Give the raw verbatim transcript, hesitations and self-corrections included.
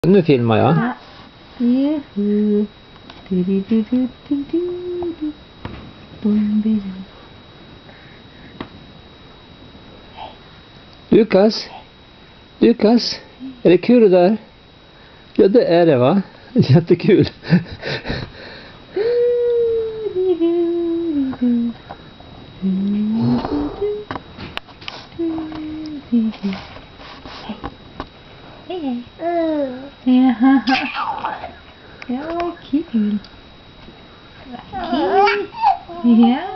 Nu filmar jag. Ja. Juhu. Du, du, du, du, du, du, du. Bum, bum. Lukas? Lukas? Är det kul det där? Ja, det är det, va? Jättekul. Hej. Hej. Ja. Ja, kul. Kul. Ja.